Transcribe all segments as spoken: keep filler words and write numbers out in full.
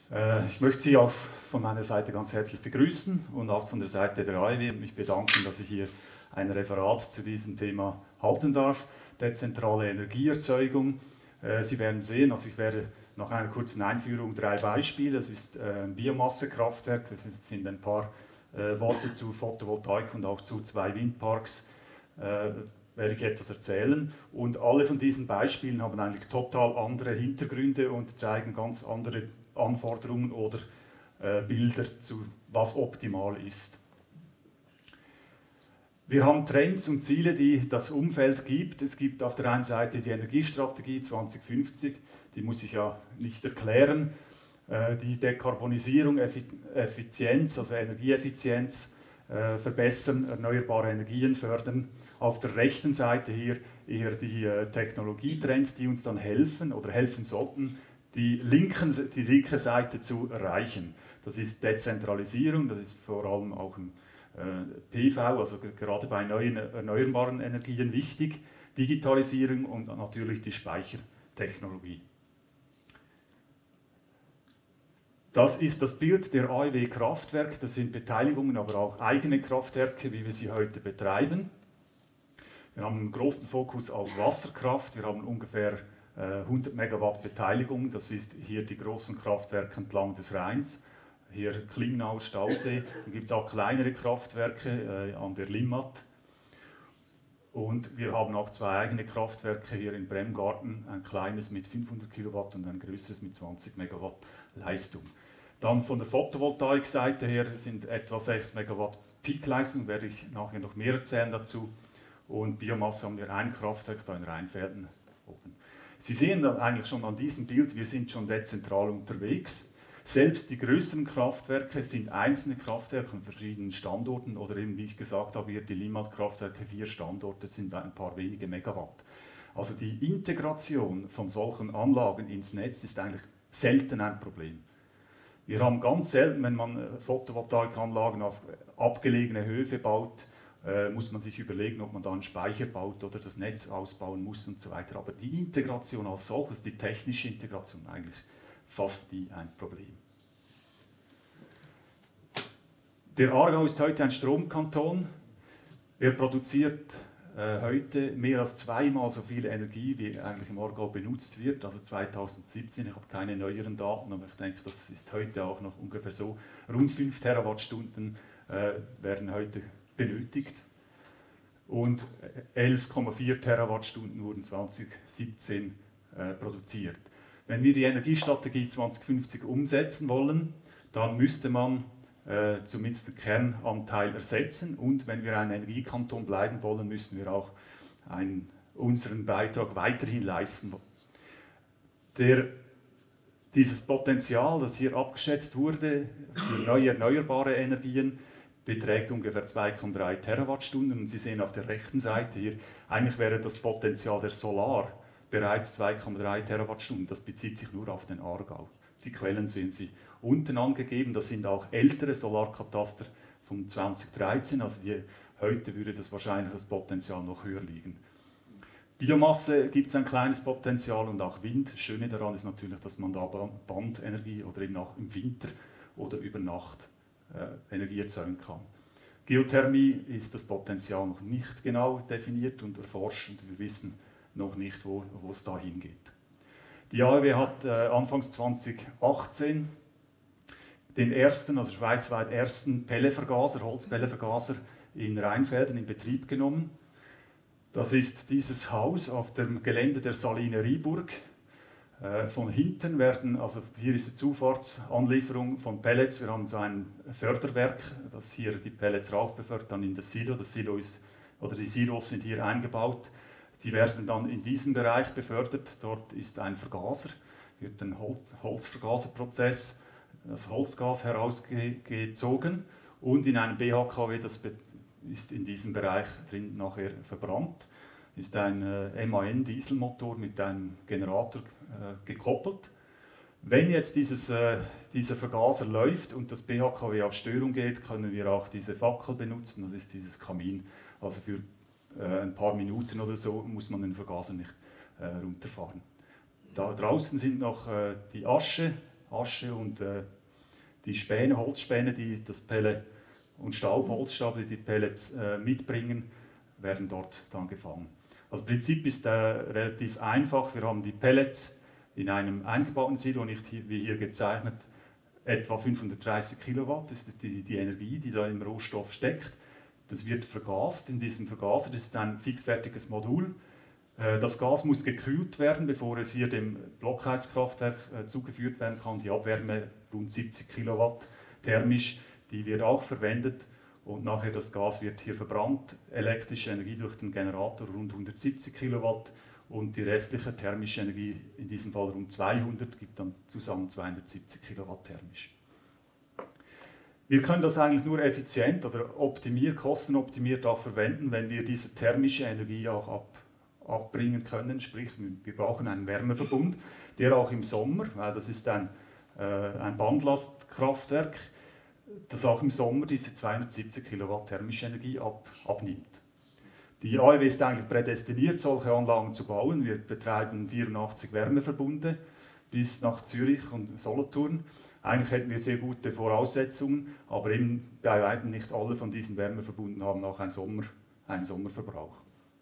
Äh, ich möchte Sie auch von meiner Seite ganz herzlich begrüßen und auch von der Seite der A E W mich bedanken, dass ich hier ein Referat zu diesem Thema halten darf, dezentrale Energieerzeugung. Äh, Sie werden sehen, also ich werde nach einer kurzen Einführung drei Beispiele, das ist äh, ein Biomassekraftwerk, das sind ein paar äh, Worte zu Photovoltaik und auch zu zwei Windparks, äh, werde ich etwas erzählen. Und alle von diesen Beispielen haben eigentlich total andere Hintergründe und zeigen ganz andere Anforderungen oder äh, Bilder zu, was optimal ist. Wir haben Trends und Ziele, die das Umfeld gibt. Es gibt auf der einen Seite die Energiestrategie zwanzig fünfzig, die muss ich ja nicht erklären. Äh, die Dekarbonisierung, Effizienz, also Energieeffizienz äh, verbessern, erneuerbare Energien fördern. Auf der rechten Seite hier eher die äh, Technologietrends, die uns dann helfen oder helfen sollten, die, linken, die linke Seite zu erreichen. Das ist Dezentralisierung, das ist vor allem auch im äh, P V, also gerade bei neuen erneuerbaren Energien wichtig, Digitalisierung und natürlich die Speichertechnologie. Das ist das Bild der A E W Kraftwerke, das sind Beteiligungen, aber auch eigene Kraftwerke, wie wir sie heute betreiben. Wir haben einen großen Fokus auf Wasserkraft, wir haben ungefähr hundert Megawatt Beteiligung, das ist hier die großen Kraftwerke entlang des Rheins, hier Klingnau, Stausee, dann gibt es auch kleinere Kraftwerke äh, an der Limmat. Und wir haben auch zwei eigene Kraftwerke hier in Bremgarten, ein kleines mit fünfhundert Kilowatt und ein größeres mit zwanzig Megawatt Leistung. Dann von der Photovoltaik-Seite her sind etwa sechs Megawatt Peakleistung, werde ich nachher noch mehr erzählen dazu. Und Biomasse haben wir ein Kraftwerk da in Rheinfelden oben. Sie sehen dann eigentlich schon an diesem Bild, wir sind schon dezentral unterwegs. Selbst die größeren Kraftwerke sind einzelne Kraftwerke an verschiedenen Standorten oder eben, wie ich gesagt habe, hier die Limmat-Kraftwerke, vier Standorte, sind ein paar wenige Megawatt. Also die Integration von solchen Anlagen ins Netz ist eigentlich selten ein Problem. Wir haben ganz selten, wenn man Photovoltaikanlagen auf abgelegene Höfe baut, äh, muss man sich überlegen, ob man da einen Speicher baut oder das Netz ausbauen muss und so weiter. Aber die Integration als solches, die technische Integration, eigentlich fast nie ein Problem. Der Aargau ist heute ein Stromkanton. Er produziert äh, heute mehr als zweimal so viel Energie, wie eigentlich im Aargau benutzt wird. Also zweitausendsiebzehn, ich habe keine neueren Daten, aber ich denke, das ist heute auch noch ungefähr so. Rund fünf Terawattstunden äh, werden heute benötigt. Und elf Komma vier Terawattstunden wurden zweitausendsiebzehn äh, produziert. Wenn wir die Energiestrategie zwanzig fünfzig umsetzen wollen, dann müsste man äh, zumindest den Kernanteil ersetzen. Und wenn wir ein Energiekanton bleiben wollen, müssen wir auch einen, unseren Beitrag weiterhin leisten. Der, dieses Potenzial, das hier abgeschätzt wurde für neue erneuerbare Energien, beträgt ungefähr zwei Komma drei Terawattstunden. Und Sie sehen auf der rechten Seite hier, eigentlich wäre das Potenzial der Solar bereits zwei Komma drei Terawattstunden. Das bezieht sich nur auf den Aargau. Die Quellen sehen Sie unten angegeben. Das sind auch ältere Solarkataster von zweitausenddreizehn. Also die, heute würde das wahrscheinlich das Potenzial noch höher liegen. Biomasse gibt es ein kleines Potenzial und auch Wind. Das Schöne daran ist natürlich, dass man da Bandenergie oder eben auch im Winter oder über Nacht äh, Energie erzeugen kann. Geothermie ist das Potenzial noch nicht genau definiert und erforscht und wir wissen noch nicht, wo, wo es da hingeht. Die A E W hat äh, anfangs zweitausendachtzehn den ersten, also schweizweit ersten Pellevergaser, Holzpellevergaser in Rheinfelden in Betrieb genommen. Das ist dieses Haus auf dem Gelände der Saline Riburg. Äh, von hinten werden, also hier ist die Zufahrtsanlieferung von Pellets, wir haben so ein Förderwerk, das hier die Pellets rauf befördert, dann in das Silo. Das Silo ist, oder die Silos sind hier eingebaut. Die werden dann in diesem Bereich befördert. Dort ist ein Vergaser, wird ein Holz, Holzvergaserprozess, das Holzgas herausgezogen und in einem B H K W, das ist in diesem Bereich drin nachher verbrannt, ist ein äh, M A N-Dieselmotor mit einem Generator äh, gekoppelt. Wenn jetzt dieses, äh, dieser Vergaser läuft und das B H K W auf Störung geht, können wir auch diese Fackel benutzen, das ist dieses Kamin, also für ein paar Minuten oder so muss man den Vergaser nicht äh, runterfahren. Da draußen sind noch äh, die Asche Asche und äh, die Späne, Holzspäne, die das Pellet und Staub, Holzstaub, die die Pellets äh, mitbringen, werden dort dann gefangen. Also das Prinzip ist äh, relativ einfach. Wir haben die Pellets in einem eingebauten Silo, nicht hier, wie hier gezeichnet, etwa fünfhundertdreißig Kilowatt. Das ist die, die Energie, die da im Rohstoff steckt. Das wird vergast in diesem Vergaser. Das ist ein fixfertiges Modul. Das Gas muss gekühlt werden, bevor es hier dem Blockheizkraftwerk zugeführt werden kann. Die Abwärme, rund siebzig Kilowatt thermisch, die wird auch verwendet. Und nachher das Gas wird hier verbrannt. Elektrische Energie durch den Generator rund hundertsiebzig Kilowatt. Und die restliche thermische Energie, in diesem Fall rund zweihundert, gibt dann zusammen zweihundertsiebzig Kilowatt thermisch. Wir können das eigentlich nur effizient oder optimiert, kostenoptimiert auch verwenden, wenn wir diese thermische Energie auch ab, abbringen können. Sprich, wir brauchen einen Wärmeverbund, der auch im Sommer, weil das ist ein, äh, ein Bandlastkraftwerk, das auch im Sommer diese zweihundertsiebzig Kilowatt thermische Energie ab, abnimmt. Die A E W ist eigentlich prädestiniert, solche Anlagen zu bauen. Wir betreiben vierundachtzig Wärmeverbunde bis nach Zürich und Solothurn. Eigentlich hätten wir sehr gute Voraussetzungen, aber eben bei weitem nicht alle von diesen Wärmeverbunden haben auch einen, Sommer, einen Sommerverbrauch.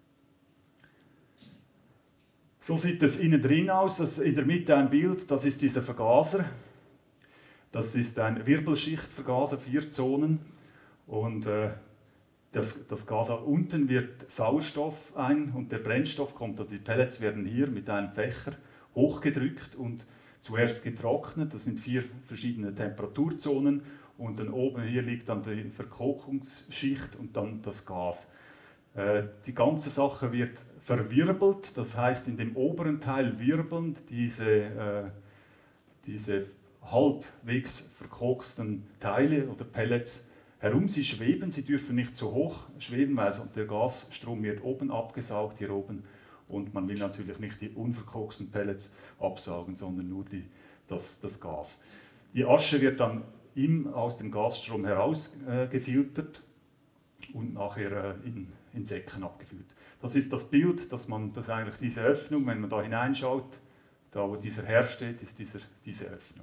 So sieht es innen drin aus. Das in der Mitte ein Bild, das ist dieser Vergaser. Das ist ein Wirbelschichtvergaser, vier Zonen. Und äh, das, das Gas unten wird Sauerstoff ein und der Brennstoff kommt, also die Pellets werden hier mit einem Fächer hochgedrückt und zuerst getrocknet. Das sind vier verschiedene Temperaturzonen und dann oben hier liegt dann die Verkohlungsschicht und dann das Gas. Äh, die ganze Sache wird verwirbelt, das heißt in dem oberen Teil wirbelnd diese, äh, diese halbwegs verkoksten Teile oder Pellets herum. Sie schweben, sie dürfen nicht zu hoch schweben, weil der Gasstrom wird oben abgesaugt, hier oben. Und man will natürlich nicht die unverkoksten Pellets absaugen, sondern nur die, das, das Gas. Die Asche wird dann im, aus dem Gasstrom herausgefiltert äh, und nachher äh, in, in Säcken abgefüllt. Das ist das Bild, dass man, dass eigentlich diese Öffnung, wenn man da hineinschaut, da wo dieser Herr steht, ist dieser, diese Öffnung.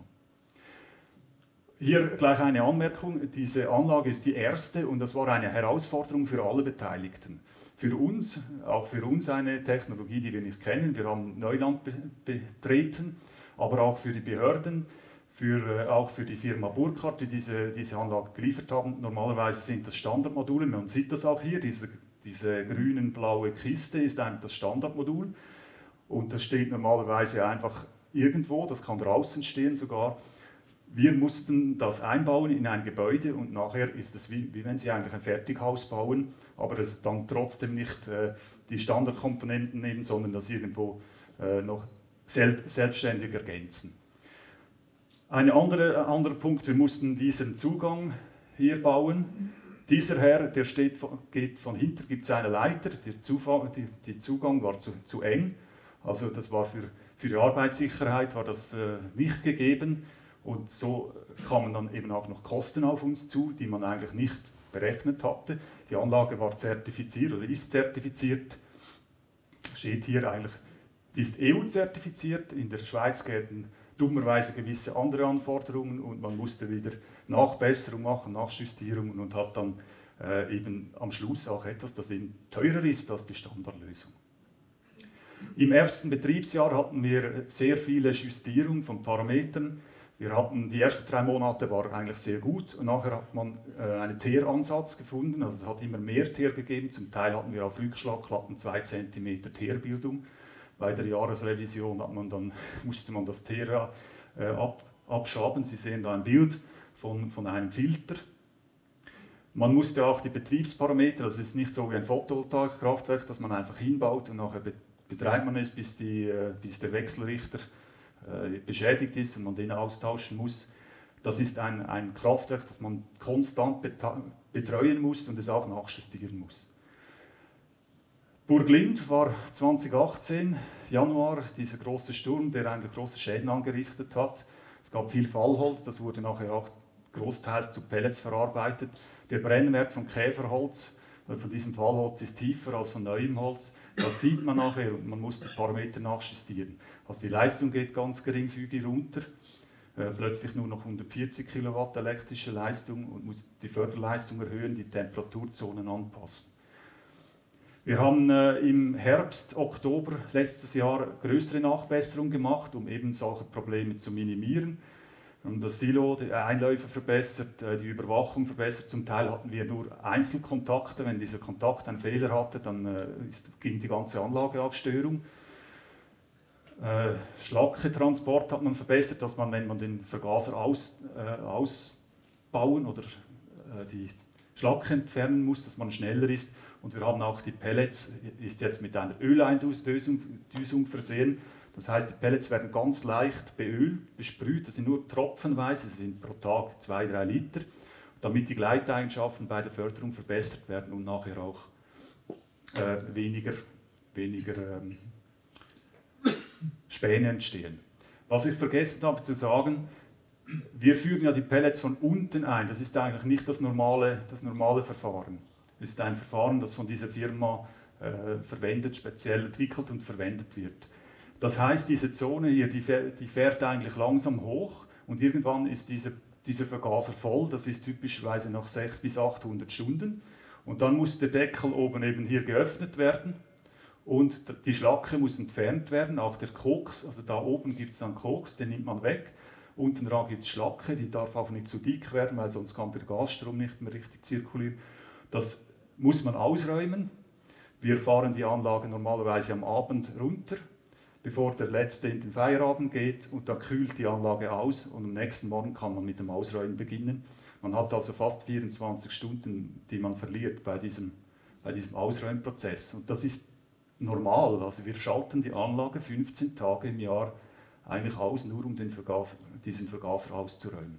Hier gleich eine Anmerkung, diese Anlage ist die erste und das war eine Herausforderung für alle Beteiligten. Für uns, auch für uns eine Technologie, die wir nicht kennen, wir haben Neuland be betreten, aber auch für die Behörden, für, äh, auch für die Firma Burkhardt, die diese, diese Anlage geliefert haben. Normalerweise sind das Standardmodule, man sieht das auch hier, diese, diese grün-blaue Kiste ist eigentlich das Standardmodul und das steht normalerweise einfach irgendwo, das kann draußen stehen sogar. Wir mussten das einbauen in ein Gebäude und nachher ist es wie, wie wenn Sie eigentlich ein Fertighaus bauen, aber es dann trotzdem nicht äh, die Standardkomponenten nehmen, sondern das irgendwo äh, noch sel selbstständig ergänzen. Ein anderer, anderer Punkt, wir mussten diesen Zugang hier bauen. Dieser Herr, der steht, geht von hinten, gibt es eine Leiter, der Zufall, die, die Zugang war zu, zu eng, also das war für, für die Arbeitssicherheit war das äh, nicht gegeben. Und so kamen dann eben auch noch Kosten auf uns zu, die man eigentlich nicht berechnet hatte. Die Anlage war zertifiziert oder ist zertifiziert. Steht hier eigentlich, die ist E U-zertifiziert. In der Schweiz gelten dummerweise gewisse andere Anforderungen und man musste wieder Nachbesserung machen, Nachjustierungen und hat dann äh, eben am Schluss auch etwas, das eben teurer ist als die Standardlösung. Im ersten Betriebsjahr hatten wir sehr viele Justierungen von Parametern. Wir hatten, die ersten drei Monate war eigentlich sehr gut und nachher hat man äh, einen Teeransatz gefunden, also es hat immer mehr Teer gegeben, zum Teil hatten wir auf Rückschlagklappen zwei Zentimeter Teerbildung. Bei der Jahresrevision hat man dann, musste man das Teer äh, ab, abschaben. Sie sehen da ein Bild von, von einem Filter. Man musste auch die Betriebsparameter, das ist nicht so wie ein Photovoltaikkraftwerk, das man einfach hinbaut und nachher betreibt man es, bis, die, äh, bis der Wechselrichter beschädigt ist und man den austauschen muss. Das ist ein, ein Kraftwerk, das man konstant betreuen muss und es auch nachjustieren muss. Burglind war zweitausendachtzehn, Januar, dieser große Sturm, der eigentlich große Schäden angerichtet hat. Es gab viel Fallholz, das wurde nachher auch großteils zu Pellets verarbeitet. Der Brennwert von Käferholz, von diesem Fallholz, ist tiefer als von neuem Holz. Das sieht man nachher und man muss die Parameter nachjustieren. Also die Leistung geht ganz geringfügig runter. äh, plötzlich nur noch hundertvierzig Kilowatt elektrische Leistung und muss die Förderleistung erhöhen, die Temperaturzonen anpassen. Wir haben äh, im Herbst, Oktober letztes Jahr größere Nachbesserungen gemacht, um eben solche Probleme zu minimieren. Wir haben das Silo, die Einläufe verbessert, äh, die Überwachung verbessert. Zum Teil hatten wir nur Einzelkontakte. Wenn dieser Kontakt einen Fehler hatte, dann äh, ist, ging die ganze Anlage auf Störung. Äh, Schlacketransport hat man verbessert, dass man, wenn man den Vergaser aus, äh, ausbauen oder äh, die Schlacke entfernen muss, dass man schneller ist. Und wir haben auch die Pellets, ist jetzt mit einer Öleindüsung versehen. Das heißt, die Pellets werden ganz leicht beölt, besprüht. Das sind nur tropfenweise, das sind pro Tag zwei, drei Liter, damit die Gleiteigenschaften bei der Förderung verbessert werden und nachher auch äh, weniger, weniger ähm, Späne entstehen. Was ich vergessen habe zu sagen, wir führen ja die Pellets von unten ein. Das ist eigentlich nicht das normale, das normale Verfahren. Es ist ein Verfahren, das von dieser Firma äh, verwendet, speziell entwickelt und verwendet wird. Das heißt, diese Zone hier, die fährt, die fährt eigentlich langsam hoch und irgendwann ist dieser, dieser Vergaser voll. Das ist typischerweise nach sechshundert bis achthundert Stunden. Und dann muss der Deckel oben eben hier geöffnet werden und die Schlacke muss entfernt werden, auch der Koks, also da oben gibt es dann Koks, den nimmt man weg. Unten dran gibt es Schlacke, die darf auch nicht zu dick werden, weil sonst kann der Gasstrom nicht mehr richtig zirkulieren. Das muss man ausräumen. Wir fahren die Anlage normalerweise am Abend runter, bevor der Letzte in den Feierabend geht, und dann kühlt die Anlage aus und am nächsten Morgen kann man mit dem Ausräumen beginnen. Man hat also fast vierundzwanzig Stunden, die man verliert bei diesem, bei diesem Ausräumprozess. Und das ist normal, also wir schalten die Anlage fünfzehn Tage im Jahr eigentlich aus, nur um den Vergaser, diesen Vergaser auszuräumen.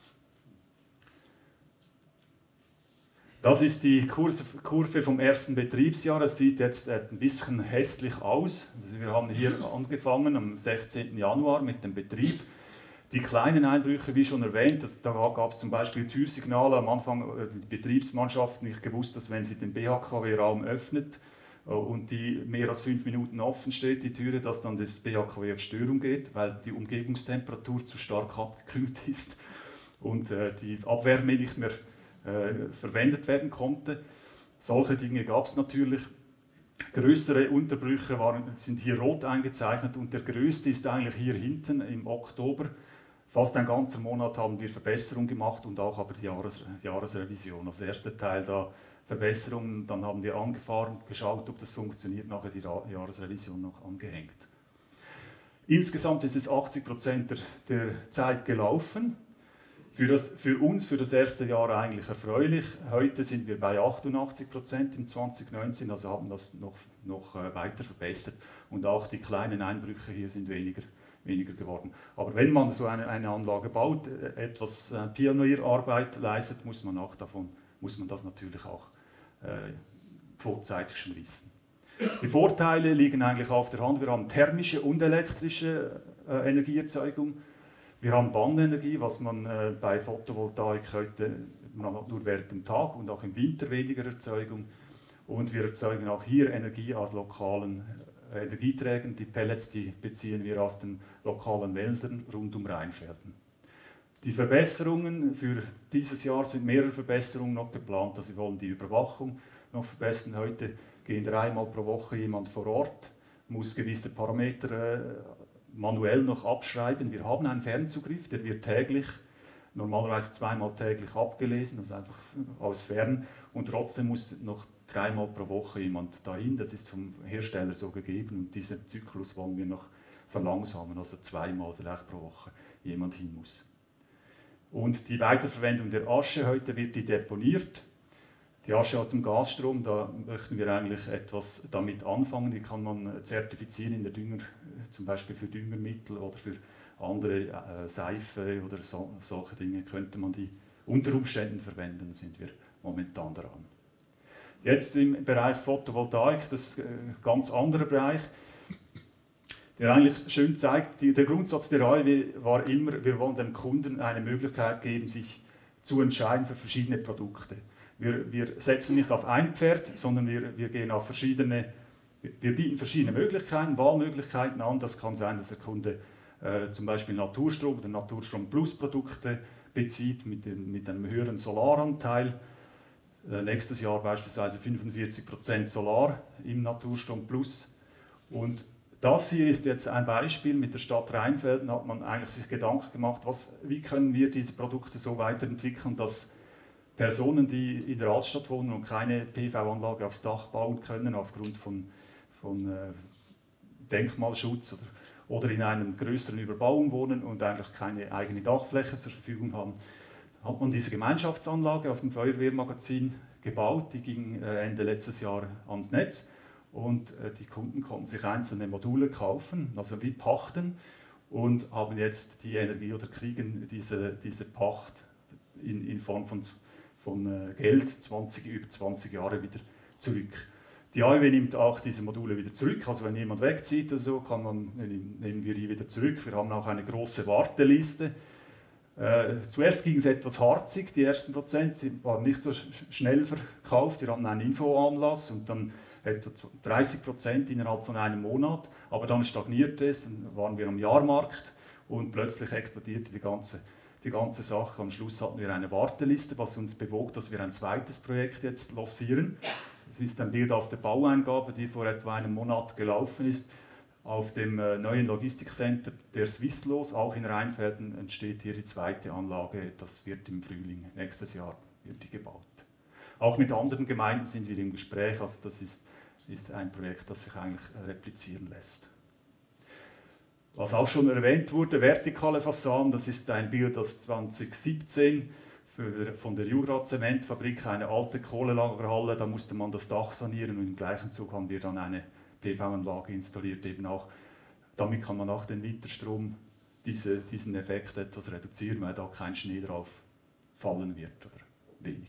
Das ist die Kurve vom ersten Betriebsjahr. Es sieht jetzt ein bisschen hässlich aus. Also wir haben hier angefangen am sechzehnten Januar mit dem Betrieb. Die kleinen Einbrüche, wie schon erwähnt, das, da gab es zum Beispiel Türsignale. Am Anfang äh, die Betriebsmannschaft nicht gewusst, dass wenn sie den B H K W-Raum öffnet äh, und die mehr als fünf Minuten offen steht, die Türe, dass dann das B H K W auf Störung geht, weil die Umgebungstemperatur zu stark abgekühlt ist und äh, die Abwärme nicht mehr Äh, verwendet werden konnte. Solche Dinge gab es natürlich. Größere Unterbrüche waren, sind hier rot eingezeichnet und der größte ist eigentlich hier hinten im Oktober. Fast ein ganzer Monat haben wir Verbesserungen gemacht und auch aber die Jahres Jahresrevision. Also der erste Teil da Verbesserungen, dann haben wir angefahren, geschaut, ob das funktioniert, nachher die Jahresrevision noch angehängt. Insgesamt ist es achtzig Prozent der, der Zeit gelaufen. Für, das, für uns, für das erste Jahr eigentlich erfreulich. Heute sind wir bei achtundachtzig Prozent im zwanzig neunzehn, also haben das noch, noch weiter verbessert. Und auch die kleinen Einbrüche hier sind weniger, weniger geworden. Aber wenn man so eine, eine Anlage baut, etwas Pionierarbeit leistet, muss man, auch davon, muss man das natürlich auch äh, vorzeitig schon wissen. Die Vorteile liegen eigentlich auf der Hand. Wir haben thermische und elektrische äh, Energieerzeugung. Wir haben Bandenergie, was man äh, bei Photovoltaik heute, man hat nur während dem Tag und auch im Winter weniger Erzeugung. Und wir erzeugen auch hier Energie aus lokalen äh, Energieträgern. Die Pellets, die beziehen wir aus den lokalen Wäldern rund um Rheinfelden. Die Verbesserungen für dieses Jahr sind mehrere Verbesserungen noch geplant. Also wir wollen die Überwachung noch verbessern. Heute gehen dreimal pro Woche jemand vor Ort, muss gewisse Parameter äh, manuell noch abschreiben. Wir haben einen Fernzugriff, der wird täglich, normalerweise zweimal täglich abgelesen, also einfach aus Fern. Und trotzdem muss noch dreimal pro Woche jemand dahin. Das ist vom Hersteller so gegeben und diesen Zyklus wollen wir noch verlangsamen, also zweimal vielleicht pro Woche jemand hin muss. Und die Weiterverwendung der Asche, heute wird die deponiert. Die Asche aus dem Gasstrom, da möchten wir eigentlich etwas damit anfangen. Die kann man zertifizieren in der Dünger, zum Beispiel für Düngermittel oder für andere äh, Seife oder so, solche Dinge könnte man die unter Umständen verwenden, da sind wir momentan dran. Jetzt im Bereich Photovoltaik, das ist ein ganz anderer Bereich, der eigentlich schön zeigt, die, der Grundsatz der A E W war immer, wir wollen dem Kunden eine Möglichkeit geben, sich zu entscheiden für verschiedene Produkte. Wir, wir setzen nicht auf ein Pferd, sondern wir, wir gehen auf verschiedene, wir bieten verschiedene Möglichkeiten, Wahlmöglichkeiten an. Das kann sein, dass der Kunde äh, zum Beispiel Naturstrom oder Naturstrom Plus Produkte bezieht mit, dem, mit einem höheren Solaranteil. Äh, nächstes Jahr beispielsweise fünfundvierzig Prozent Solar im Naturstrom Plus. Und das hier ist jetzt ein Beispiel. Mit der Stadt Rheinfelden hat man eigentlich sich Gedanken gemacht, was, wie können wir diese Produkte so weiterentwickeln, dass Personen, die in der Altstadt wohnen und keine P V-Anlage aufs Dach bauen können, aufgrund von, von äh, Denkmalschutz oder, oder in einer größeren Überbauung wohnen und eigentlich keine eigene Dachfläche zur Verfügung haben, hat man diese Gemeinschaftsanlage auf dem Feuerwehrmagazin gebaut. Die ging äh, Ende letztes Jahr ans Netz. Und äh, die Kunden konnten sich einzelne Module kaufen, also wie pachten, und haben jetzt die Energie oder kriegen diese, diese Pacht in, in Form von, von äh, Geld zwanzig, über zwanzig Jahre wieder zurück. Die A E W nimmt auch diese Module wieder zurück, also wenn jemand wegzieht oder so, kann man, nehmen wir die wieder zurück. Wir haben auch eine große Warteliste. Äh, zuerst ging es etwas harzig, die ersten Prozent waren nicht so sch schnell verkauft. Wir hatten einen Infoanlass und dann etwa dreißig Prozent innerhalb von einem Monat, aber dann stagnierte es, dann waren wir am Jahrmarkt und plötzlich explodierte die ganze, die ganze Sache. Am Schluss hatten wir eine Warteliste, was uns bewog, dass wir ein zweites Projekt jetzt lancieren. Das ist ein Bild aus der Baueingabe, die vor etwa einem Monat gelaufen ist. Auf dem neuen Logistikcenter der Swisslos, auch in Rheinfelden, entsteht hier die zweite Anlage. Das wird im Frühling nächstes Jahr wird die gebaut. Auch mit anderen Gemeinden sind wir im Gespräch, also das ist, ist ein Projekt, das sich eigentlich replizieren lässt. Was auch schon erwähnt wurde, vertikale Fassaden, das ist ein Bild aus zwanzig siebzehn für, von der Jura Zementfabrik, eine alte Kohlelagerhalle, da musste man das Dach sanieren und im gleichen Zug haben wir dann eine P V-Anlage installiert, eben auch, damit kann man auch den Winterstrom, diese, diesen Effekt etwas reduzieren, weil da kein Schnee drauf fallen wird oder wenig.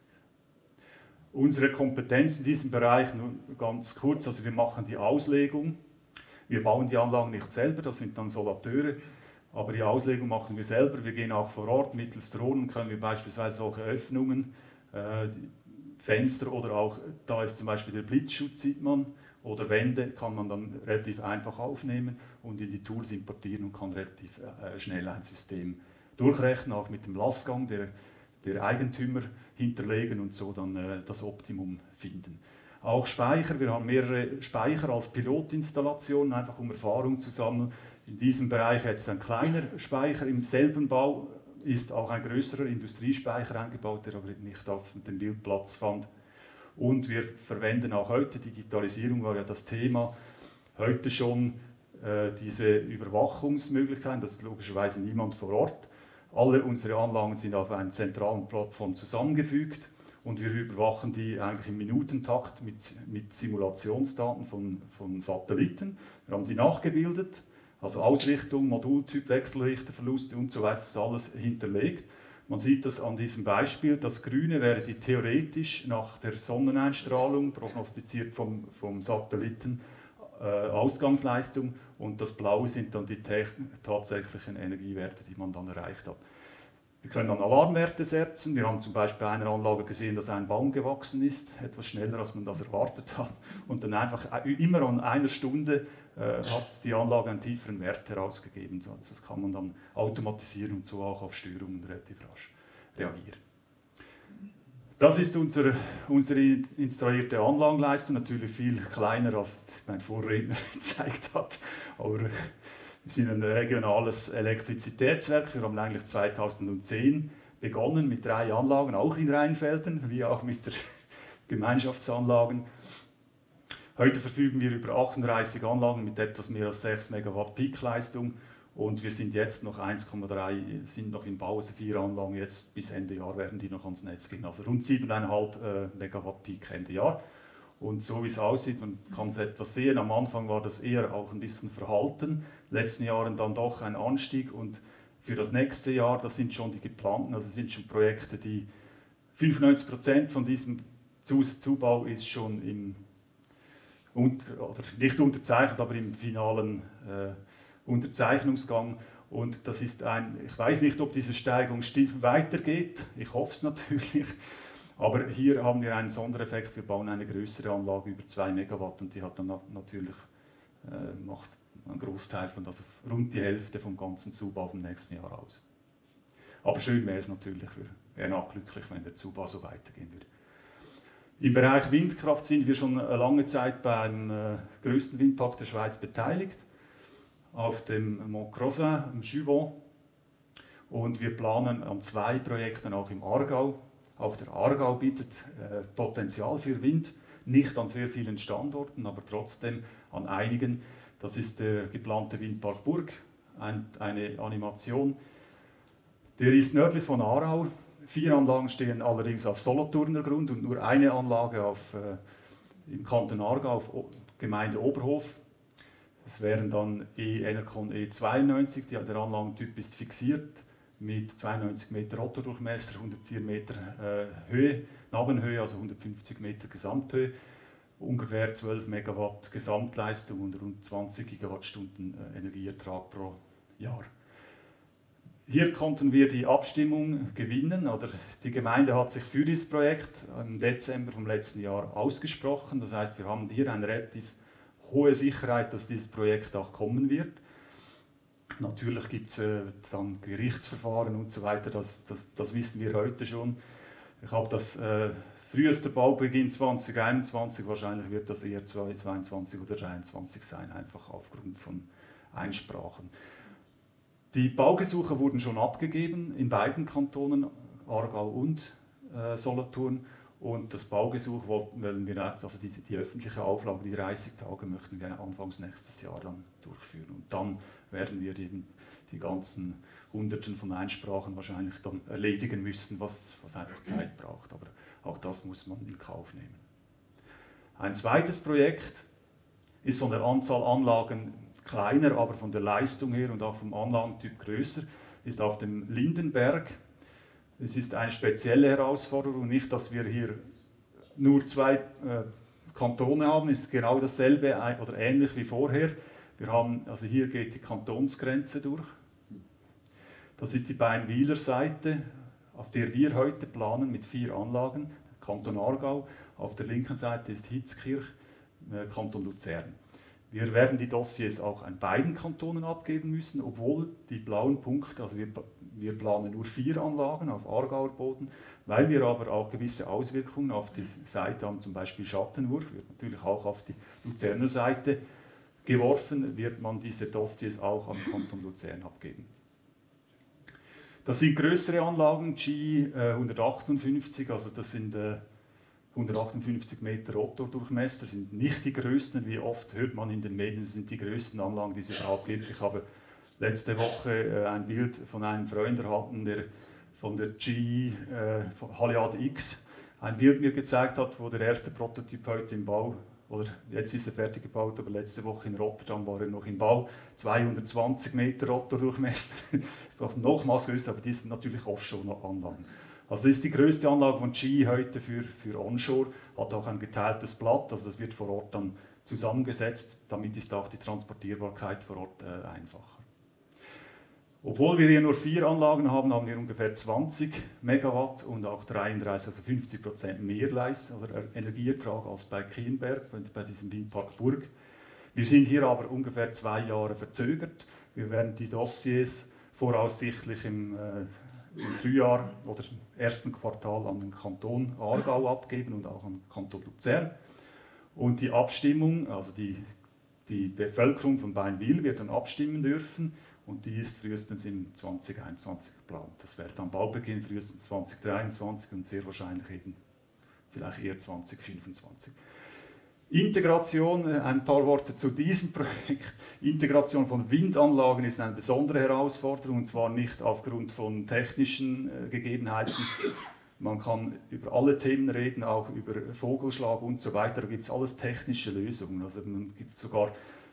Unsere Kompetenz in diesem Bereich, nur ganz kurz, also wir machen die Auslegung, wir bauen die Anlagen nicht selber, das sind dann Solateure, aber die Auslegung machen wir selber, wir gehen auch vor Ort, mittels Drohnen können wir beispielsweise solche Öffnungen, äh, Fenster oder auch, da ist zum Beispiel der Blitzschutz, sieht man, oder Wände kann man dann relativ einfach aufnehmen und in die Tools importieren und kann relativ äh, schnell ein System durchrechnen, auch mit dem Lastgang der, der Eigentümer hinterlegen und so dann äh, das Optimum finden. Auch Speicher, wir haben mehrere Speicher als Pilotinstallationen, einfach um Erfahrung zu sammeln. In diesem Bereich jetzt ein kleiner Speicher, im selben Bau ist auch ein größerer Industriespeicher eingebaut, der aber nicht auf dem Bild Platz fand. Und wir verwenden auch heute, Digitalisierung war ja das Thema, heute schon äh, diese Überwachungsmöglichkeiten, das ist logischerweise niemand vor Ort. Alle unsere Anlagen sind auf einer zentralen Plattform zusammengefügt und wir überwachen die eigentlich im Minutentakt mit, mit Simulationsdaten von, von Satelliten. Wir haben die nachgebildet, also Ausrichtung, Modultyp, Wechselrichterverluste und so weiter, ist alles hinterlegt. Man sieht das an diesem Beispiel, das Grüne wäre die theoretisch nach der Sonneneinstrahlung, prognostiziert vom, vom Satelliten, äh, Ausgangsleistung, und das Blaue sind dann die tatsächlichen Energiewerte, die man dann erreicht hat. Wir können dann Alarmwerte setzen. Wir haben zum Beispiel bei einer Anlage gesehen, dass ein Baum gewachsen ist, etwas schneller als man das erwartet hat, und dann einfach immer an einer Stunde äh, hat die Anlage einen tieferen Wert herausgegeben. Das kann man dann automatisieren und so auch auf Störungen relativ rasch reagieren. Das ist unsere, unsere installierte Anlagenleistung, natürlich viel kleiner als mein Vorredner gezeigt hat, aber wir sind ein regionales Elektrizitätswerk. Wir haben eigentlich zweitausendzehn begonnen mit drei Anlagen, auch in Rheinfelden, wie auch mit der Gemeinschaftsanlagen. Heute verfügen wir über achtunddreißig Anlagen mit etwas mehr als sechs Megawatt Peakleistung und wir sind jetzt noch eins Komma drei, sind noch in Bau, also vier Anlagen, jetzt bis Ende Jahr werden die noch ans Netz gehen, also rund sieben Komma fünf äh, Megawatt Peak Ende Jahr. Und so wie es aussieht, man kann es etwas sehen, am Anfang war das eher auch ein bisschen verhalten, in den letzten Jahren dann doch ein Anstieg, und für das nächste Jahr, das sind schon die geplanten, also sind schon Projekte, die fünfundneunzig Prozent von diesem Zubau ist schon im Unter, oder nicht unterzeichnet, aber im finalen äh, Unterzeichnungsgang, und das ist ein, ich weiß nicht, ob diese Steigung weitergeht, ich hoffe es natürlich, aber hier haben wir einen Sondereffekt, wir bauen eine größere Anlage über zwei Megawatt und die hat dann natürlich, äh, macht ein Großteil von, also rund die Hälfte vom ganzen Zubau vom nächsten Jahr aus. Aber schön wäre es natürlich, wir wären auch glücklich, wenn der Zubau so weitergehen würde. Im Bereich Windkraft sind wir schon eine lange Zeit beim äh, größten Windpark der Schweiz beteiligt, auf dem Mont Crozin, im Juvon. Und wir planen an zwei Projekten auch im Aargau. Auch der Aargau bietet äh, Potenzial für Wind, nicht an sehr vielen Standorten, aber trotzdem an einigen. Das ist der geplante Windpark Burg, ein, eine Animation. Der ist nördlich von Aarau. Vier Anlagen stehen allerdings auf Solothurner Grund und nur eine Anlage auf, äh, im Kanton Aargau, auf o Gemeinde Oberhof. Es wären dann E Enercon E zweiundneunzig, die, der Anlagentyp ist fixiert mit zweiundneunzig Meter Rottordurchmesser, hundertvier Meter äh, Höhe, Nabenhöhe, also hundertfünfzig Meter Gesamthöhe, ungefähr zwölf Megawatt Gesamtleistung und rund zwanzig Gigawattstunden äh, Energieertrag pro Jahr. Hier konnten wir die Abstimmung gewinnen, oder die Gemeinde hat sich für dieses Projekt im Dezember vom letzten Jahr ausgesprochen. Das heißt, wir haben hier eine relativ hohe Sicherheit, dass dieses Projekt auch kommen wird. Natürlich gibt es äh, dann Gerichtsverfahren und so weiter, das, das, das wissen wir heute schon. Ich habe das äh, früheste Baubeginn zwanzig einundzwanzig, wahrscheinlich wird das eher zweiundzwanzig oder dreiundzwanzig sein, einfach aufgrund von Einsprachen. Die Baugesuche wurden schon abgegeben in beiden Kantonen, Aargau und äh, Solothurn. Und das Baugesuch wollen wir, also die, die öffentliche Auflage, die dreißig Tage, möchten wir anfangs nächstes Jahr dann durchführen. Und dann werden wir eben die ganzen Hunderten von Einsprachen wahrscheinlich dann erledigen müssen, was, was einfach Zeit braucht. Aber auch das muss man in Kauf nehmen. Ein zweites Projekt ist von der Anzahl Anlagen kleiner, aber von der Leistung her und auch vom Anlagentyp größer, ist auf dem Lindenberg. Es ist eine spezielle Herausforderung, nicht, dass wir hier nur zwei äh, Kantone haben, es ist genau dasselbe oder ähnlich wie vorher. Wir haben, also hier geht die Kantonsgrenze durch. Das ist die Beinwiler Seite, auf der wir heute planen mit vier Anlagen, Kanton Aargau. Auf der linken Seite ist Hitzkirch, äh, Kanton Luzern. Wir werden die Dossiers auch an beiden Kantonen abgeben müssen, obwohl die blauen Punkte, also wir, wir planen nur vier Anlagen auf Aargauer Boden, weil wir aber auch gewisse Auswirkungen auf die Seite haben, zum Beispiel Schattenwurf, wird natürlich auch auf die Luzerner Seite geworfen, wird man diese Dossiers auch am Kanton Luzern abgeben. Das sind größere Anlagen, G hundertachtundfünfzig, also das sind äh, hundertachtundfünfzig Meter Rottordurchmesser, sind nicht die größten, wie oft hört man in den Medien, sind die größten Anlagen, die es überhaupt gibt. Ich habe letzte Woche äh, ein Bild von einem Freund erhalten, der von der G E äh, von Haliade X ein Bild mir gezeigt hat, wo der erste Prototyp heute im Bau, oder jetzt ist er fertig gebaut, aber letzte Woche in Rotterdam war er noch im Bau, zweihundertzwanzig Meter Rottordurchmesser, ist doch nochmals größer, aber die sind natürlich Offshore-Anlagen. Also das ist die größte Anlage von G E heute für, für Onshore, hat auch ein geteiltes Blatt, also das wird vor Ort dann zusammengesetzt, damit ist auch die Transportierbarkeit vor Ort äh, einfacher. Obwohl wir hier nur vier Anlagen haben, haben wir ungefähr zwanzig Megawatt und auch dreiunddreißig, also fünfzig Prozent mehr Leistung oder Energieertrag als bei Kienberg, bei diesem Windpark Burg. Wir sind hier aber ungefähr zwei Jahre verzögert. Wir werden die Dossiers voraussichtlich im, äh, im Frühjahr oder im ersten Quartal an den Kanton Aargau abgeben und auch an den Kanton Luzern. Und die Abstimmung, also die, die Bevölkerung von Beinwil wird dann abstimmen dürfen und die ist frühestens im zwanzig einundzwanzig geplant. Das wäre dann Baubeginn frühestens zwanzig dreiundzwanzig und sehr wahrscheinlich eben vielleicht eher zwanzig fünfundzwanzig. Integration, ein paar Worte zu diesem Projekt. Integration von Windanlagen ist eine besondere Herausforderung, und zwar nicht aufgrund von technischen äh, Gegebenheiten. Man kann über alle Themen reden, auch über Vogelschlag und so weiter. Da gibt es alles technische Lösungen. Also man gibt sogar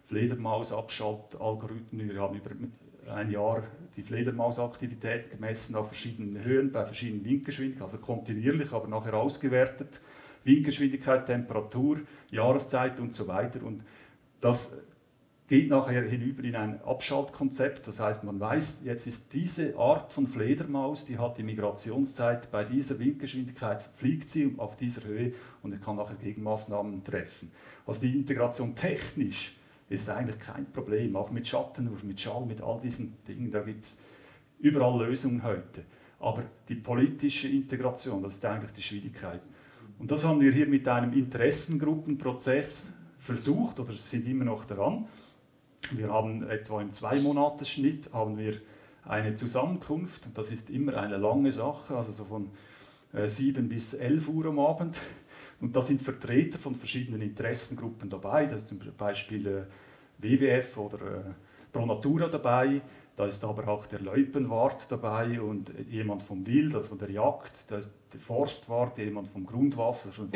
Fledermausabschaltalgorithmen. Wir haben über ein Jahr die Fledermausaktivität gemessen auf verschiedenen Höhen, bei verschiedenen Windgeschwindigkeiten, also kontinuierlich, aber nachher ausgewertet. Windgeschwindigkeit, Temperatur, Jahreszeit und so weiter. Und das geht nachher hinüber in ein Abschaltkonzept. Das heißt, man weiß, jetzt ist diese Art von Fledermaus, die hat die Migrationszeit bei dieser Windgeschwindigkeit, fliegt sie auf dieser Höhe und kann nachher Gegenmaßnahmen treffen. Also die Integration technisch ist eigentlich kein Problem, auch mit Schattenwurf, mit Schall, mit all diesen Dingen, da gibt es überall Lösungen heute. Aber die politische Integration, das ist eigentlich die Schwierigkeit. Und das haben wir hier mit einem Interessengruppenprozess versucht, oder sind immer noch daran. Wir haben etwa im Zwei-Monats-Schnitt haben wir eine Zusammenkunft, und das ist immer eine lange Sache, also so von äh, sieben bis elf Uhr am Abend. Und da sind Vertreter von verschiedenen Interessengruppen dabei, da ist zum Beispiel äh, W W F oder äh, Pro Natura dabei, da ist aber auch der Loipenwart dabei und jemand vom Wild, also von der Jagd, da ist der Forstwart, jemand vom Grundwasser, vom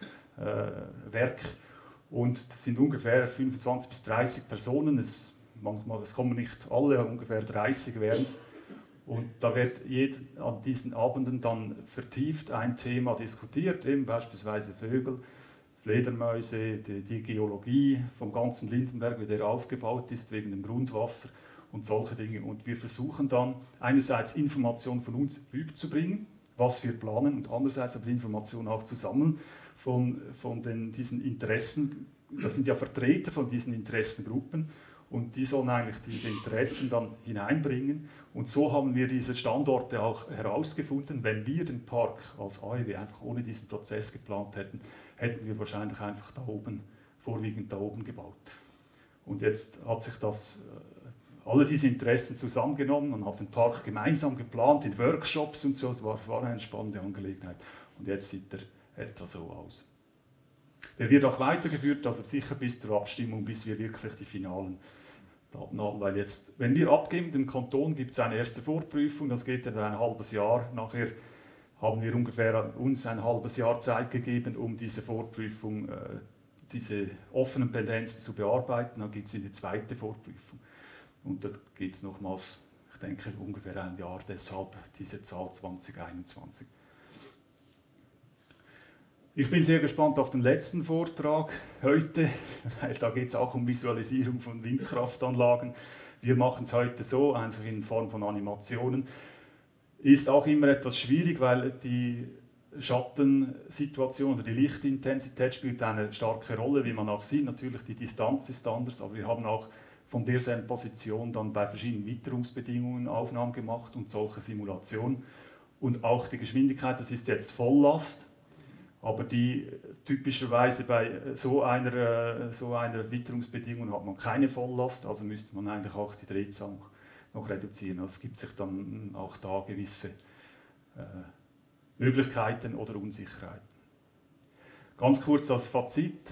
Wasserwerk. Äh, und das sind ungefähr fünfundzwanzig bis dreißig Personen, es, manchmal, es kommen nicht alle, ungefähr dreißig wären es. Und da wird jeden, an diesen Abenden dann vertieft ein Thema diskutiert, eben beispielsweise Vögel, Fledermäuse, die, die Geologie vom ganzen Lindenberg, wie der aufgebaut ist wegen dem Grundwasser und solche Dinge. Und wir versuchen dann einerseits Informationen von uns rüberzubringen, was wir planen, und andererseits aber Informationen auch zu sammeln von, von den, diesen Interessen. Das sind ja Vertreter von diesen Interessengruppen. Und die sollen eigentlich diese Interessen dann hineinbringen. Und so haben wir diese Standorte auch herausgefunden. Wenn wir den Park als A E W einfach ohne diesen Prozess geplant hätten, hätten wir wahrscheinlich einfach da oben, vorwiegend da oben gebaut. Und jetzt hat sich das, alle diese Interessen zusammengenommen, man hat den Park gemeinsam geplant, in Workshops und so, es war, war eine spannende Angelegenheit. Und jetzt sieht er etwa so aus. Der wird auch weitergeführt, also sicher bis zur Abstimmung, bis wir wirklich die finalen Daten haben. Weil jetzt, wenn wir abgeben, dem Kanton gibt es eine erste Vorprüfung, das geht dann ein halbes Jahr. Nachher haben wir ungefähr uns ein halbes Jahr Zeit gegeben, um diese Vorprüfung, äh, diese offenen Pendenzen zu bearbeiten. Dann geht es in die zweite Vorprüfung. Und da geht es nochmals, ich denke, ungefähr ein Jahr, deshalb diese Zahl zwanzig einundzwanzig. Ich bin sehr gespannt auf den letzten Vortrag heute, weil da geht es auch um Visualisierung von Windkraftanlagen. Wir machen es heute so, einfach in Form von Animationen. Ist auch immer etwas schwierig, weil die Schattensituation oder die Lichtintensität spielt eine starke Rolle, wie man auch sieht. Natürlich die Distanz ist anders, aber wir haben auch von derselben Position dann bei verschiedenen Witterungsbedingungen Aufnahmen gemacht und solche Simulationen. Und auch die Geschwindigkeit, das ist jetzt Volllast. Aber die typischerweise bei so einer, so einer Witterungsbedingung hat man keine Volllast, also müsste man eigentlich auch die Drehzahl noch, noch reduzieren. Also es gibt sich dann auch da gewisse äh, Möglichkeiten oder Unsicherheiten. Ganz kurz als Fazit.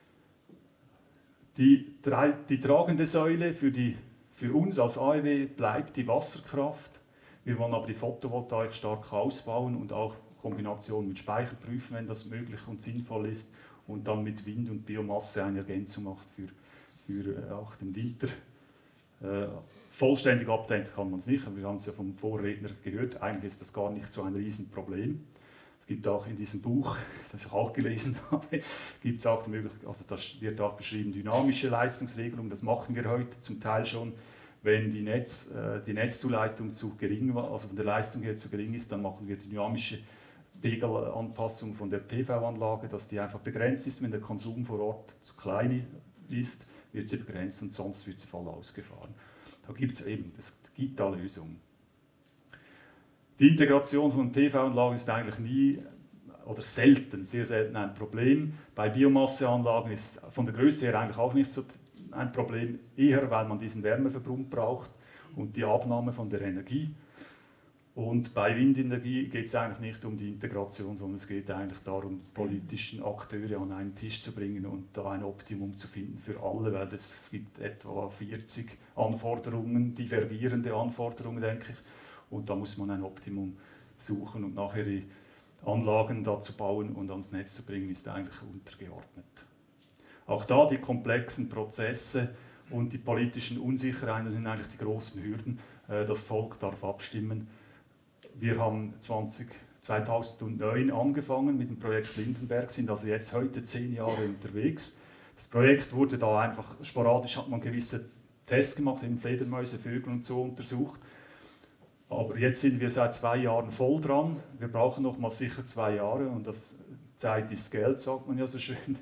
Die, die tragende Säule für, die, für uns als A E W bleibt die Wasserkraft. Wir wollen aber die Photovoltaik stark ausbauen und auch Kombination mit Speicher prüfen, wenn das möglich und sinnvoll ist, und dann mit Wind und Biomasse eine Ergänzung macht für, für auch den Winter. Äh, vollständig abdecken kann man es nicht, aber wir haben es ja vom Vorredner gehört, eigentlich ist das gar nicht so ein Riesenproblem. Es gibt auch in diesem Buch, das ich auch gelesen habe, gibt es auch die Möglichkeit, also das wird auch beschrieben, dynamische Leistungsregelung, das machen wir heute zum Teil schon. Wenn die, Netz, äh, die Netzzuleitung zu gering war, also von der Leistung her zu gering ist, dann machen wir dynamische Pegelanpassung von der P V-Anlage, dass die einfach begrenzt ist. Wenn der Konsum vor Ort zu klein ist, wird sie begrenzt und sonst wird sie voll ausgefahren. Da gibt es eben, es gibt da Lösungen. Die Integration von P V-Anlagen ist eigentlich nie oder selten, sehr selten ein Problem. Bei Biomasseanlagen ist von der Größe her eigentlich auch nicht so ein Problem, eher weil man diesen Wärmeverbund braucht und die Abnahme von der Energie. Und bei Windenergie geht es eigentlich nicht um die Integration, sondern es geht eigentlich darum, die politischen Akteure an einen Tisch zu bringen und da ein Optimum zu finden für alle, weil es gibt etwa vierzig Anforderungen, divergierende Anforderungen, denke ich. Und da muss man ein Optimum suchen und nachher die Anlagen dazu bauen und ans Netz zu bringen, ist eigentlich untergeordnet. Auch da die komplexen Prozesse und die politischen Unsicherheiten sind eigentlich die großen Hürden. Das Volk darf abstimmen. Wir haben zweitausendneun angefangen mit dem Projekt Lindenberg, sind also jetzt heute zehn Jahre unterwegs. Das Projekt wurde da einfach sporadisch, hat man gewisse Tests gemacht, eben Fledermäuse, Vögel und so untersucht. Aber jetzt sind wir seit zwei Jahren voll dran. Wir brauchen noch mal sicher zwei Jahre und das Zeit ist Geld, sagt man ja so schön.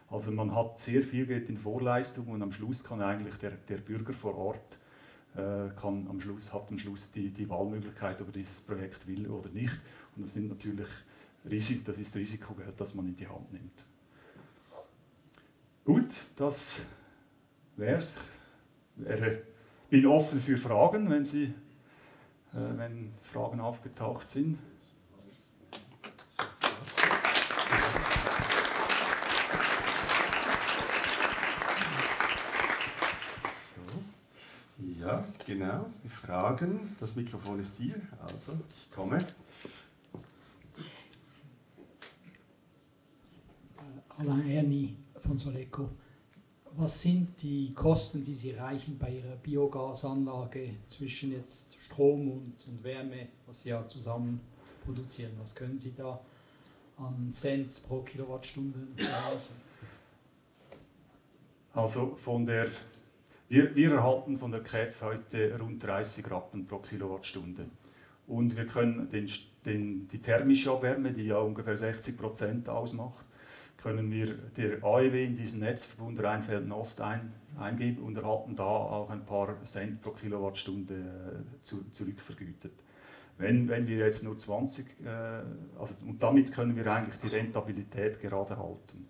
Also man hat sehr viel Geld in Vorleistung und am Schluss kann eigentlich der, der Bürger vor Ort äh, kann am Schluss, hat am Schluss die, die Wahlmöglichkeit, ob er dieses Projekt will oder nicht. Und das sind natürlich Risiken, das ist Risikogeld, das man in die Hand nimmt. Gut, das wär's. Ich bin offen für Fragen, wenn, Sie, äh, wenn Fragen aufgetaucht sind. Ja, genau, die Fragen. Das Mikrofon ist hier, also ich komme. Alain Erni von Soleco. Was sind die Kosten, die Sie erreichen bei Ihrer Biogasanlage zwischen jetzt Strom und, und Wärme, was Sie ja zusammen produzieren? Was können Sie da an Cents pro Kilowattstunde erreichen? Also von der, wir, wir erhalten von der K E F heute rund dreißig Rappen pro Kilowattstunde. Und wir können den, den, die thermische Abwärme, die ja ungefähr sechzig Prozent ausmacht, können wir der A E W in diesen Netzverbund Rheinfelden-Ost ein, eingeben und erhalten da auch ein paar Cent pro Kilowattstunde äh, zu, zurückvergütet. Wenn, wenn wir jetzt nur zwanzig, äh, also, und damit können wir eigentlich die Rentabilität gerade halten.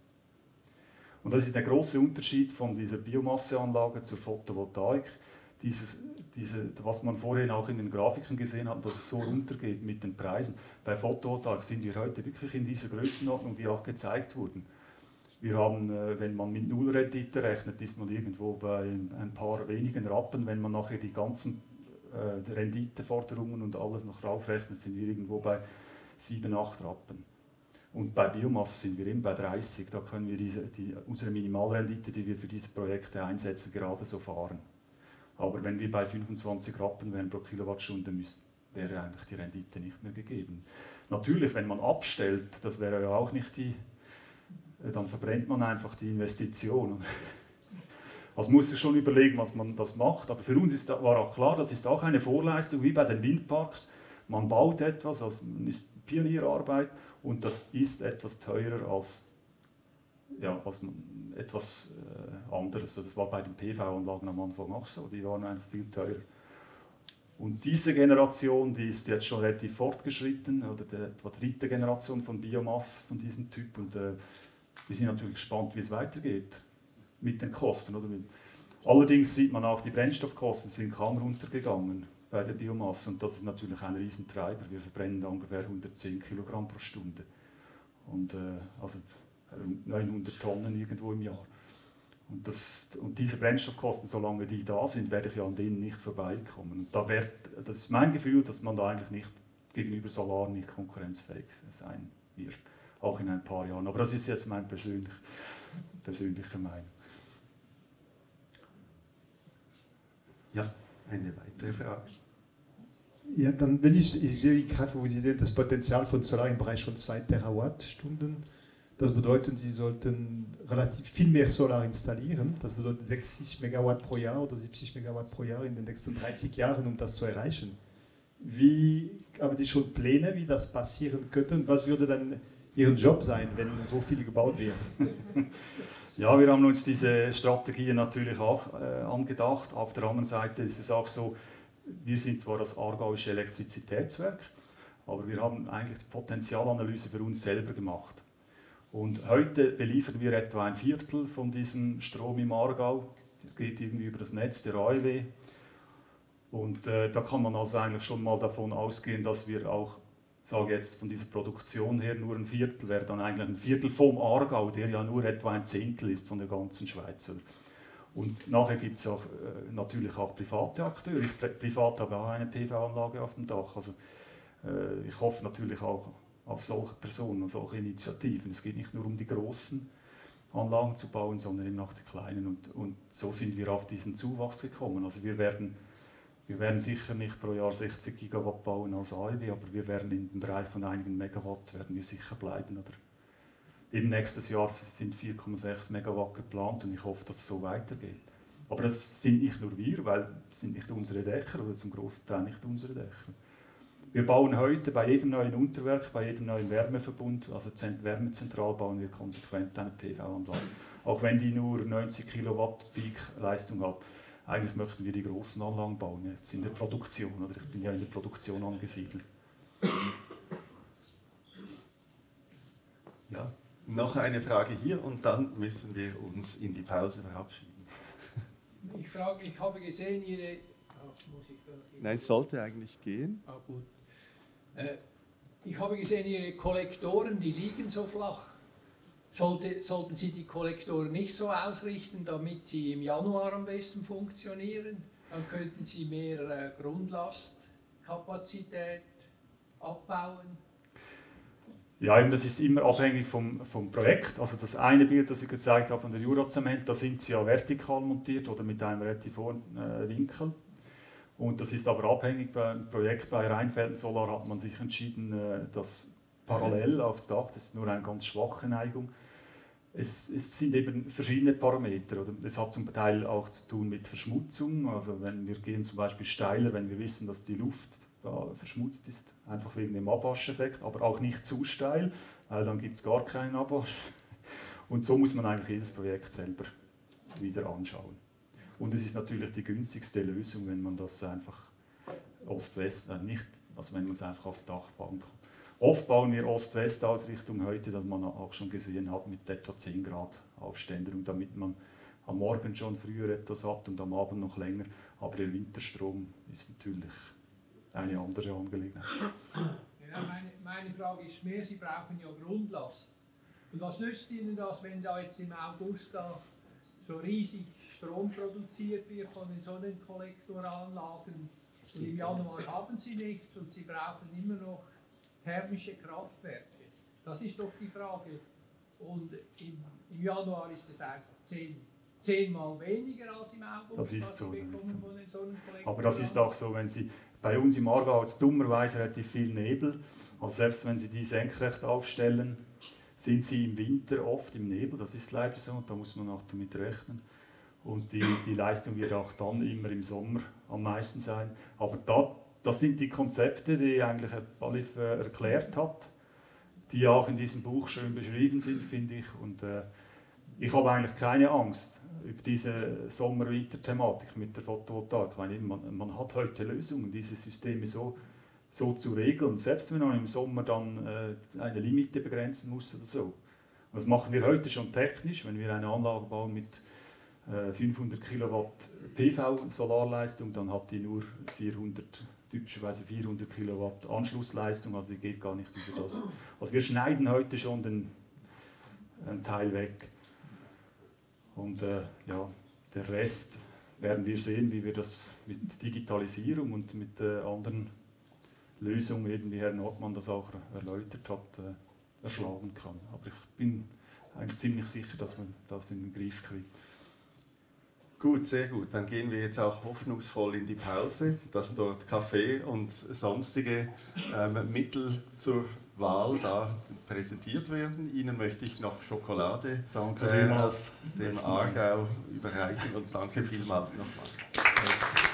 Und das ist der große Unterschied von dieser Biomasseanlage zur Photovoltaik. Dieses, diese, was man vorhin auch in den Grafiken gesehen hat, dass es so runtergeht mit den Preisen. Bei Photovoltaik sind wir heute wirklich in dieser Größenordnung, die auch gezeigt wurden. Wir haben, wenn man mit Nullrendite rechnet, ist man irgendwo bei ein paar wenigen Rappen. Wenn man nachher die ganzen äh, Renditeforderungen und alles noch raufrechnet, sind wir irgendwo bei sieben, acht Rappen. Und bei Biomasse sind wir eben bei dreißig. Da können wir diese, die, unsere Minimalrendite, die wir für diese Projekte einsetzen, gerade so fahren. Aber wenn wir bei fünfundzwanzig Rappen wären pro Kilowattstunde, müssten, wäre eigentlich die Rendite nicht mehr gegeben. Natürlich, wenn man abstellt, das wäre ja auch nicht die, dann verbrennt man einfach die Investition. Also muss sich schon überlegen, was man das macht. Aber für uns ist, war auch klar, das ist auch eine Vorleistung, wie bei den Windparks. Man baut etwas, also man ist Pionierarbeit und das ist etwas teurer als, ja, als etwas äh, anderes. Das war bei den P V-Anlagen am Anfang auch so, die waren einfach viel teurer. Und diese Generation, die ist jetzt schon relativ fortgeschritten, oder die etwa dritte Generation von Biomasse von diesem Typ. Und äh, wir sind natürlich gespannt, wie es weitergeht mit den Kosten. Oder? Allerdings sieht man auch, die Brennstoffkosten sind kaum runtergegangen bei der Biomasse. Und das ist natürlich ein Riesentreiber. Wir verbrennen da ungefähr hundertzehn Kilogramm pro Stunde. Und, äh, also neunhundert Tonnen irgendwo im Jahr. Und, das, und diese Brennstoffkosten, solange die da sind, werde ich ja an denen nicht vorbeikommen. Und da wird, das ist mein Gefühl, dass man da eigentlich nicht gegenüber Solar nicht konkurrenzfähig sein wird. Auch in ein paar Jahren. Aber das ist jetzt meine persönliche, persönliche Meinung. Ja, eine weitere Frage. Ja, dann will ich, ich sehe gerade, wo Sie sehen, das Potenzial von Solar im Bereich von zwei Terawattstunden. Das bedeutet, Sie sollten relativ viel mehr Solar installieren. Das bedeutet sechzig Megawatt pro Jahr oder siebzig Megawatt pro Jahr in den nächsten dreißig Jahren, um das zu erreichen. Wie haben Sie schon Pläne, wie das passieren könnte? Und was würde dann Ihr Job sein, wenn so viel gebaut wäre? Ja, wir haben uns diese Strategie natürlich auch äh, angedacht. Auf der anderen Seite ist es auch so, wir sind zwar das Aargauische Elektrizitätswerk, aber wir haben eigentlich die Potenzialanalyse für uns selber gemacht. Und heute beliefern wir etwa ein Viertel von diesem Strom im Aargau. Das geht irgendwie über das Netz der A E W. Und äh, da kann man also eigentlich schon mal davon ausgehen, dass wir auch, sage jetzt von dieser Produktion her, nur ein Viertel wäre dann eigentlich ein Viertel vom Aargau, der ja nur etwa ein Zehntel ist von der ganzen Schweiz. Und nachher gibt es auch, äh, natürlich auch private Akteure. Ich privat habe auch eine P V-Anlage auf dem Dach. Also, äh, ich hoffe natürlich auch auf solche Personen und solche Initiativen. Es geht nicht nur um die großen Anlagen zu bauen, sondern eben auch die kleinen. Und, und so sind wir auf diesen Zuwachs gekommen. Also wir werden, wir werden sicher nicht pro Jahr sechzig Gigawatt bauen als A E W, aber wir werden in dem Bereich von einigen Megawatt werden wir sicher bleiben. Oder eben nächstes Jahr sind vier Komma sechs Megawatt geplant und ich hoffe, dass es so weitergeht. Aber das sind nicht nur wir, weil es sind nicht unsere Dächer oder zum großen Teil nicht unsere Dächer. Wir bauen heute bei jedem neuen Unterwerk, bei jedem neuen Wärmeverbund, also Wärmezentral, bauen wir konsequent eine P V-Anlage. Auch wenn die nur neunzig Kilowatt Peak-Leistung hat. Eigentlich möchten wir die großen Anlagen bauen, jetzt in der Produktion, oder ich bin ja in der Produktion angesiedelt. Ja, noch eine Frage hier und dann müssen wir uns in die Pause verabschieden. Ich frage, ich habe gesehen, Ihre... Ach, muss ich da Nein, es sollte eigentlich gehen. Ah, gut. Äh, ich habe gesehen, Ihre Kollektoren, die liegen so flach. Sollte, sollten Sie die Kollektoren nicht so ausrichten, damit sie im Januar am besten funktionieren? Dann könnten Sie mehr äh, Grundlastkapazität abbauen. Ja, eben, das ist immer abhängig vom, vom Projekt. Also das eine Bild, das ich gezeigt habe von der Juracement, da sind sie ja vertikal montiert oder mit einem relativ hohen äh, Winkel. Und das ist aber abhängig beim Projekt. Bei Rheinfelden Solar hat man sich entschieden, äh, das parallel aufs Dach, das ist nur eine ganz schwache Neigung. Es, es sind eben verschiedene Parameter. Oder? Es hat zum Teil auch zu tun mit Verschmutzung. Also wenn wir gehen zum Beispiel steiler, wenn wir wissen, dass die Luft da verschmutzt ist, einfach wegen dem Abwascheffekt, aber auch nicht zu steil, weil dann gibt es gar keinen Abwasch. Und so muss man eigentlich jedes Projekt selber wieder anschauen. Und es ist natürlich die günstigste Lösung, wenn man das einfach Ost-West, äh, nicht, also wenn man es einfach aufs Dach bauen kann. Oft bauen wir Ost-West-Ausrichtung heute, das man auch schon gesehen hat, mit etwa zehn Grad Aufständerung, damit man am Morgen schon früher etwas hat und am Abend noch länger. Aber der Winterstrom ist natürlich eine andere Angelegenheit. Ja, meine, meine Frage ist mehr, Sie brauchen ja Grundlast. Und was nützt Ihnen das, wenn da jetzt im August da so riesig Strom produziert wird von den Sonnenkollektoranlagen und im Januar haben Sie nichts und Sie brauchen immer noch thermische Kraftwerke. Das ist doch die Frage. Und im, im Januar ist es einfach zehn, zehnmal weniger als im August, das ist was so, Sie bekommen das ist so. von den Sonnenkollektoren. Aber das ist auch so, wenn Sie bei uns im Aargau hat es dummerweise relativ viel Nebel. Also selbst wenn Sie die senkrecht aufstellen, sind Sie im Winter oft im Nebel. Das ist leider so und da muss man auch damit rechnen. Und die, die Leistung wird auch dann immer im Sommer am meisten sein. Aber da, das sind die Konzepte, die eigentlich Herr Balif äh, erklärt hat, die auch in diesem Buch schön beschrieben sind, finde ich. Und äh, ich habe eigentlich keine Angst über diese Sommer-Winter-Thematik mit der Photovoltaik. Ich meine, man, man hat heute Lösungen, diese Systeme so, so zu regeln, selbst wenn man im Sommer dann äh, eine Limite begrenzen muss oder so. Das machen wir heute schon technisch, wenn wir eine Anlage bauen mit äh, fünfhundert Kilowatt P V-Solarleistung, dann hat die nur vierhundert, typischerweise vierhundert Kilowatt Anschlussleistung, also die geht gar nicht über das. Also wir schneiden heute schon den, einen Teil weg. Und äh, ja, der Rest werden wir sehen, wie wir das mit Digitalisierung und mit äh, anderen Lösungen, eben wie Herr Nordmann das auch erläutert hat, äh, erschlagen kann. Aber ich bin eigentlich ziemlich sicher, dass man das in den Griff kriegt. Gut, sehr gut. Dann gehen wir jetzt auch hoffnungsvoll in die Pause, dass dort Kaffee und sonstige ähm, Mittel zur Wahl da präsentiert werden. Ihnen möchte ich noch Schokolade Danke äh, vielmals. aus dem Aargau überreichen und danke vielmals nochmal.